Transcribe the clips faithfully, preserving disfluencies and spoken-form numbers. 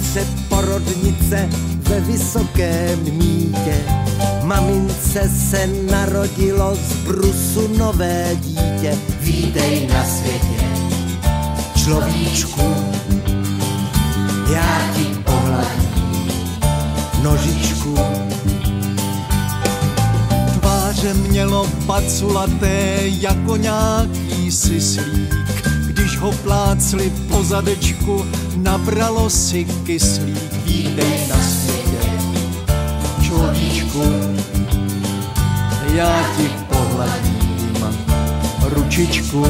uprostřed porodnice ve Vysokém Mýtě. Mamince se narodilo z brusu nové dítě. Vítej na světě, človíčku, já ti pohladím nožičku. Tváře mělo paculaté jako nějaký syslík. Když ho plácli po zadečku, nabralo si kyslík. Vítej na světě, človíčku, já ti pohladím ručičku.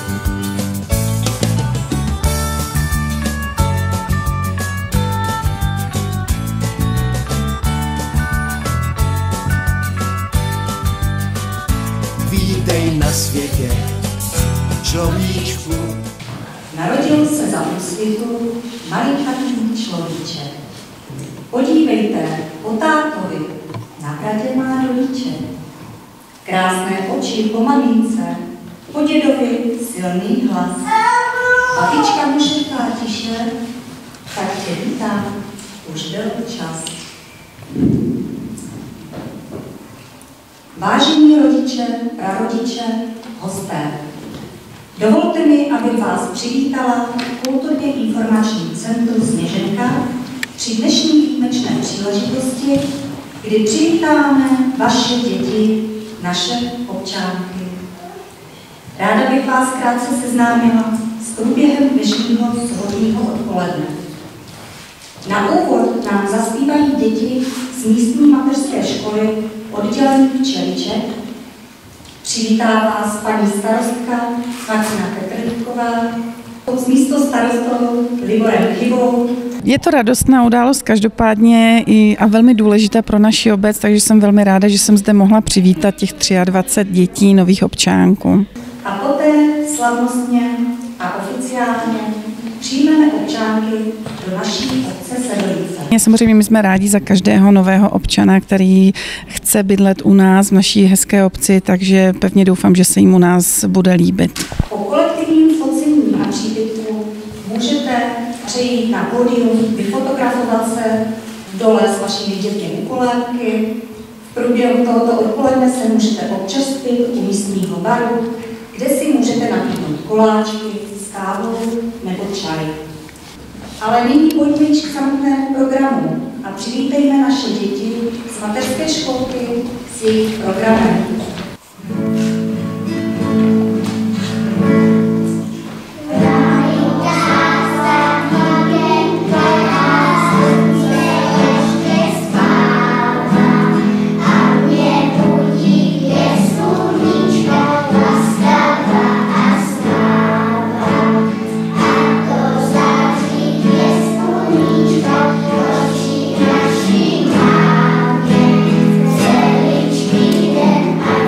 Vítej na světě, človíčku. Narodil se za úsvitu malinkatý človíček. Podívejte, po tátovi na bradě má rodiče. Krásné oči po mamince, po dědovi silný hlas. Babička mu šeptá tiše, tak tě vítám, už byl čas. Vážení rodiče, prarodiče, hosté, dovolte mi, abych vás přivítala v Kulturně informačním centru Sněženka při dnešní výjimečné příležitosti, kdy přivítáme vaše děti, naše občanky. Ráda bych vás krátce seznámila s průběhem dnešního sobotního odpoledne. Na úvod nám zaspívají děti z místní mateřské školy oddělení Včeliček. Přivítá vás paní starostka Martina Petrlíková s místostarostou Liborem Chybou. Je to radostná událost každopádně i a velmi důležitá pro naši obec, takže jsem velmi ráda, že jsem zde mohla přivítat těch dvacet tři dětí, nových občánků. A poté slavnostně a oficiálně přijmeme občanky do naší obce Sedlice. Samozřejmě my jsme rádi za každého nového občana, který chce bydlet u nás v naší hezké obci, takže pevně doufám, že se jim u nás bude líbit. Po kolektivním focení a příbytku můžete přejít na pódium, vyfotografovat se dole s vašimi dětmi u kolébky. V průběhu tohoto odpoledne se můžete občerstvit u místního baru, kde si můžete napít koláčky s kávou nebo čaj. Ale nyní pojďme k samotnému programu a přivítejme naše děti z mateřské školky s jejich programem. Then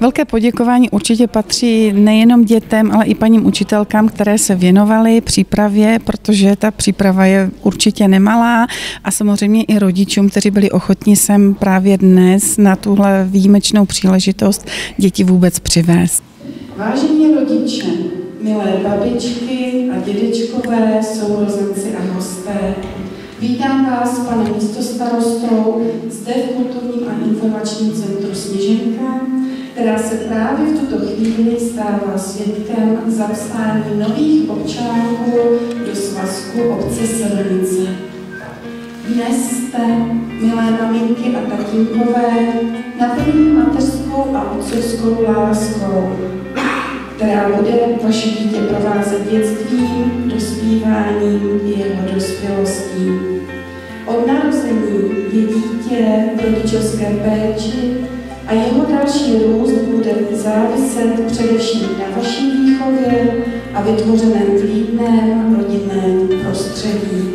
Velké poděkování určitě patří nejenom dětem, ale i paním učitelkám, které se věnovaly přípravě, protože ta příprava je určitě nemalá, a samozřejmě i rodičům, kteří byli ochotní sem právě dnes na tuhle výjimečnou příležitost děti vůbec přivést. Vážení rodiče, milé babičky a dědečkové, sourozenci a hosté, vítám vás, pane místostarostou, zde v Kulturním a informačním centru Sněženka, která se právě v tuto chvíli stává svědkem zapsání nových občánků do svazku obce Silnice. Dnes jste, milé maminky a tatínkové, naplněni mateřskou a otcovskou láskou, která bude vaše dítě provázet dětstvím, dospíváním i jeho dospělostí. Od narození je dítě v rodičovské péči a jeho další růst bude záviset především na vaší výchově a vytvořeném klidném rodinném prostředí.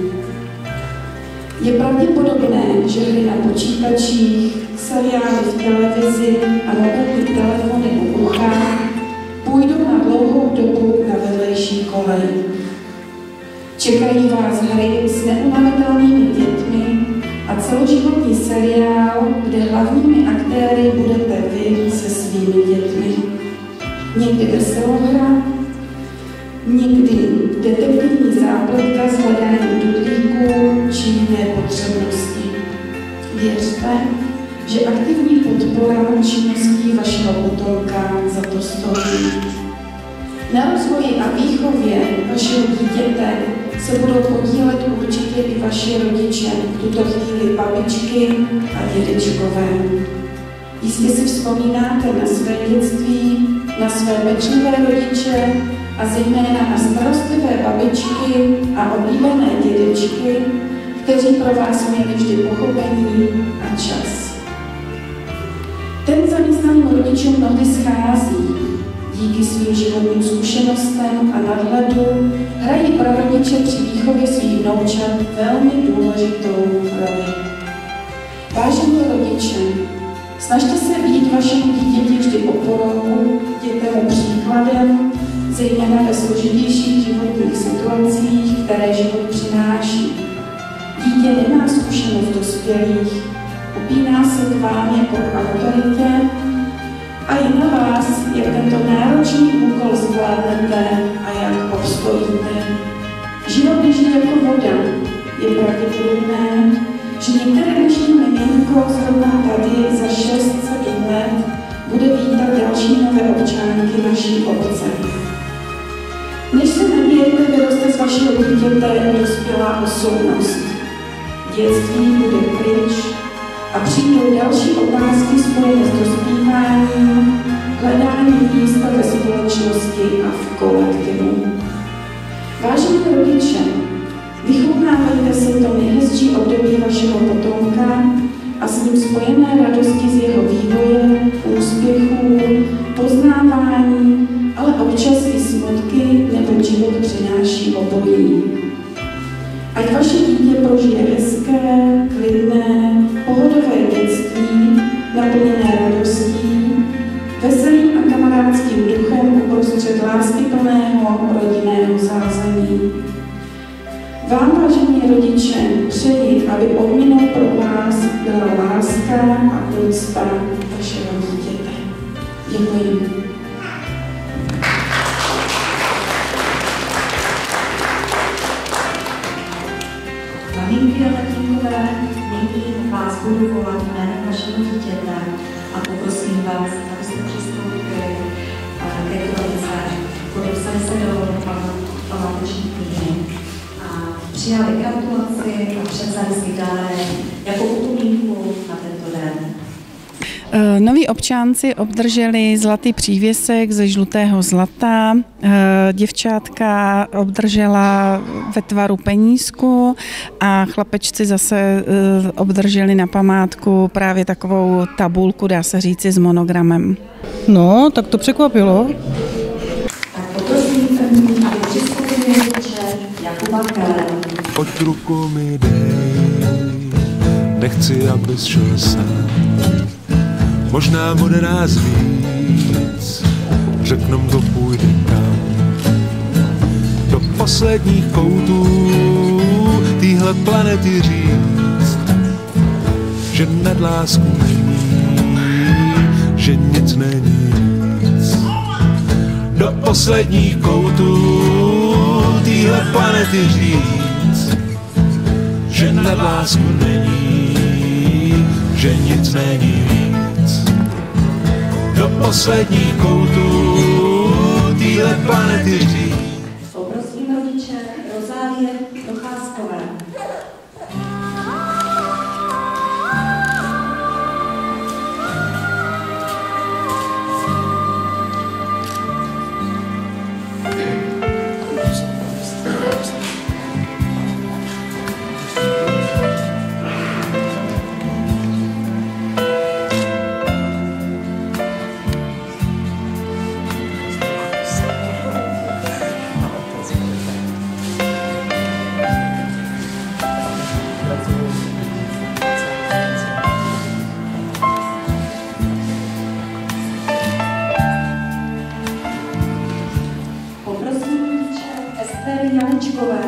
Je pravděpodobné, že hry na počítačích, seriály v televizi a mobilní telefony u ucha půjdou na dlouhou dobu na vedlejší kolej. Čekají vás hry s neunavitelnými dětmi a celoživotní seriál, kde hlavními aktéry budete vy se svými dětmi. Někdy veselohra, někdy detektivní zápletka s hledáním dudlíků či jiné potřebnosti. Věřte, že aktivní podpora činností vašeho potomka za to stojí. Na rozvoji a výchově vašeho dítěte se budou podílet určitě i vaši rodiče, v tuto chvíli babičky a dědečkové. Jistě si vzpomínáte na své dětství, na své pečlivé rodiče a zejména na starostlivé babičky a oblíbené dědečky, kteří pro vás měli vždy pochopení a čas. Ten zaměstnaným rodičům mnohdy schází. Díky svým životním zkušenostem a nadhledu hrají prarodiče při výchově svých vnoučat velmi důležitou roli. Vážení rodiče, snažte se být vašemu dítěti vždy oporou, jděte mu příkladem, zejména ve složitějších životních situacích, které život přináší. Dítě nemá zkušenost dospělých, upíná se k vám jako k autoritě a je na vás, jak tento náročný úkol zvládnete a jak obstojíte. Život běží jako voda. Je pravděpodobné, že některé dnešní miminko zrovna tady za šest sedm let bude vítat další nové občanky naší obce. Než se nabijete, vyroste z vašeho dítěte dospělá osobnost. Dětství bude pryč a přijdou další otázky spojené s dospíváním, hledáním místa ve společnosti a v kolektivu. Vážení rodiče, vychutnávejte si to nejhezčí období vašeho potomka a s ním spojené radosti z jeho vývoje, úspěchů, poznávání, ale občas i smutky, nebo život přináší obojí. Ať vaše dítě prožije hezké, klidné, pohodové dětství, naplněné radostí, veselým a kamarádským duchem uprostřed láskyplného rodinného zázemí. Vám, vážení rodiče, přeji, aby odměnou pro vás byla láska a úcta vašeho dítěte. Děkuji. Maminky a tatínkové, nyní vás budu volat jménem vašeho dítěte a poprosím vás, abyste přistoupili ke kronice, podepsali se do památeční knihy a přijali gratulaci a převzali si dárek jako upomínku na tento den. Noví občánci obdrželi zlatý přívěsek ze žlutého zlata, děvčátka obdržela ve tvaru penízku a chlapečci zase obdrželi na památku právě takovou tabulku, dá se říci, s monogramem. No, tak to překvapilo. Tak poprosím první, aby přistoupili rodiče Jakuba Kellera. Pojď ruku mi dej, nechci, abys šel sám. možná bude nás víc, řeknom to půjde kam. Do posledních koutů téhle planety říct, že nad lásku není, že nic není nic. Do posledních koutů téhle planety říct, že nad lásku není, že nic není víc. Do posledních koutů téhle planety říct. Poprosím rodiče Rozálie Procházkové. Janičkové.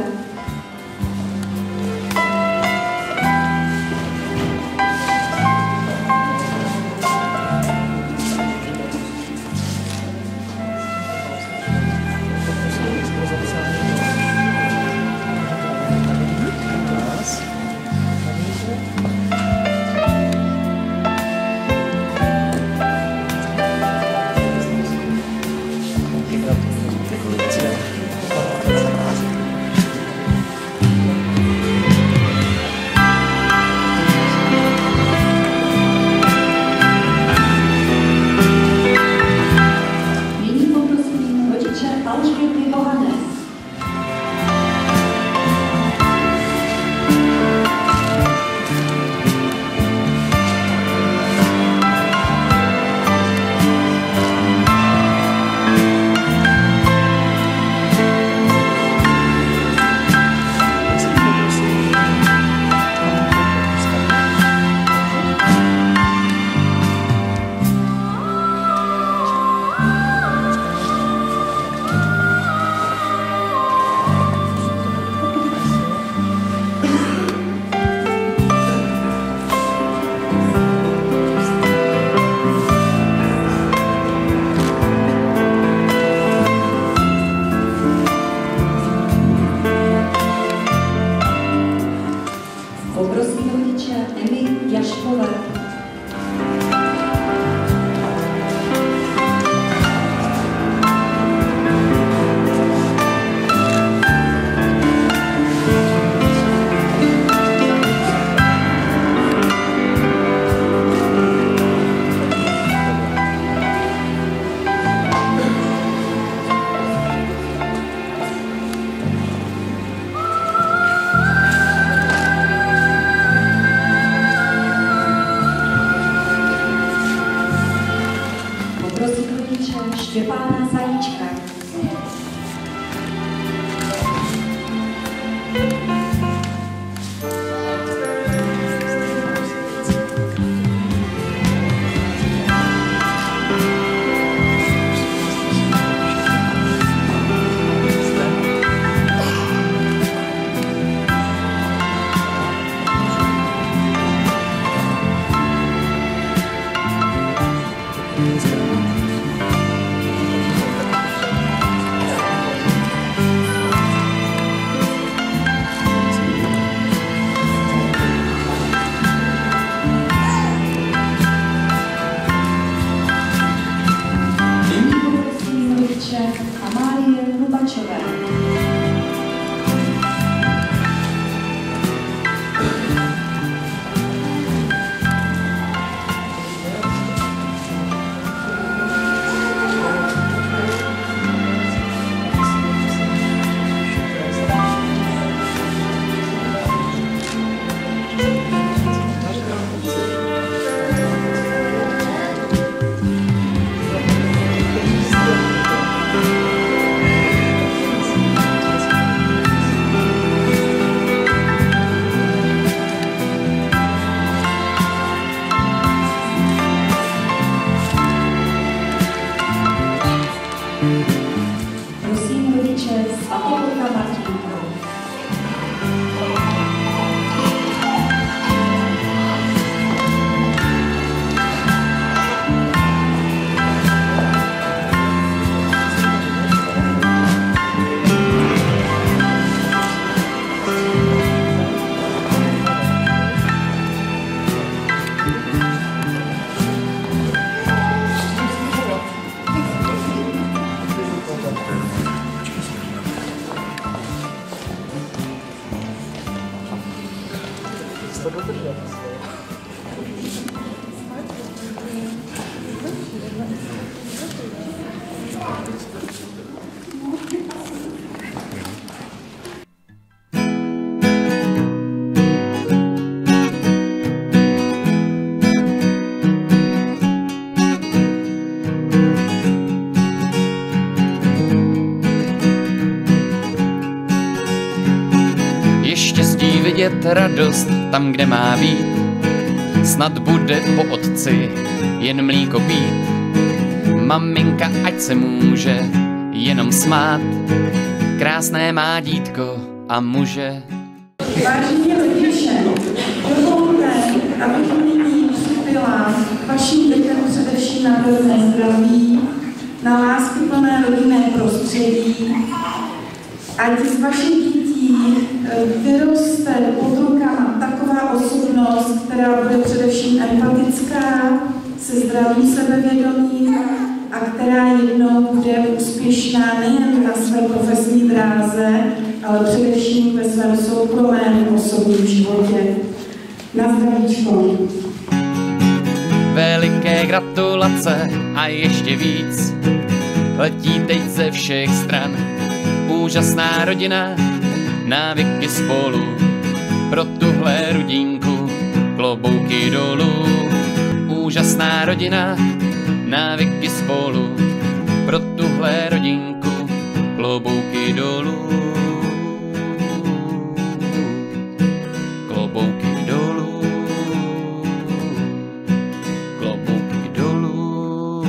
Je štěstí vidět radost tam, kde má být, snad bude po otci jen mlíko pít. Maminka ať se může jenom smát, krásné má dítko a muže. Vážení rodiče, dovolte, abych nyní připila vašim dětem především na pevné zdraví, na láskyplné rodinné prostředí, ať z vašich dětí vyroste pod rukama taková osobnost, která bude především empatická, se zdravým sebevědomím a která jednou bude úspěšná nejen na své profesní dráze, ale především ve svém soukromém osobním životě. Na zdravíčko. Veliké gratulace a ještě víc letí teď ze všech stran. Úžasná rodina, návyky spolu, pro tuhle rodinku klobouky dolů. Úžasná rodina, návyky spolu, pro tuhle rodinku klobouky dolů. Klobouky dolů. Klobouky dolů.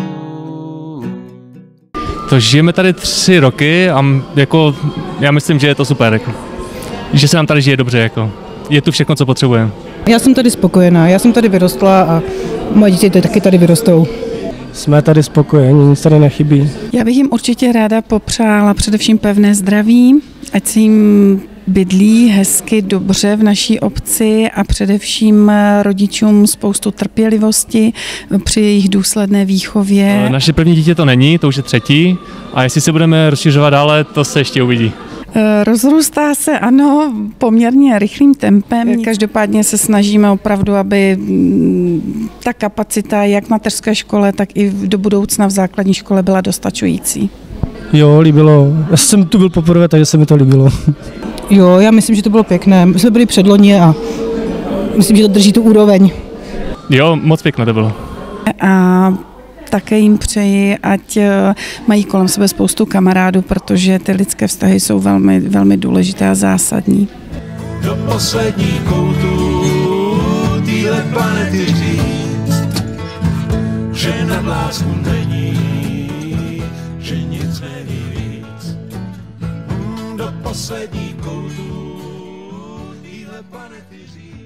To žijeme tady tři roky a jako, já myslím, že je to super, jako, že se nám tady žije dobře, jako, je tu všechno, co potřebujeme. Já jsem tady spokojená, já jsem tady vyrostla a moje děti taky tady vyrostou. Jsme tady spokojeni, nic tady nechybí. Já bych jim určitě ráda popřála především pevné zdraví, ať si jim bydlí hezky, dobře v naší obci a především rodičům spoustu trpělivosti při jejich důsledné výchově. Naše první dítě to není, to už je třetí a jestli se budeme rozšiřovat dále, to se ještě uvidí. Rozrůstá se, ano, poměrně rychlým tempem. Každopádně se snažíme opravdu, aby ta kapacita jak v mateřské škole, tak i do budoucna v základní škole byla dostačující. Jo, líbilo. Já jsem tu byl poprvé, takže se mi to líbilo. Jo, já myslím, že to bylo pěkné. My jsme byli předloni a myslím, že to drží tu úroveň. Jo, moc pěkné to bylo. A také jim přeji, ať mají kolem sebe spoustu kamarádů, protože ty lidské vztahy jsou velmi, velmi důležité a zásadní. Do posledních koutů téhle planety říct, že nad lásku není, že nic není víc. Do posledních koutů téhle planety říct.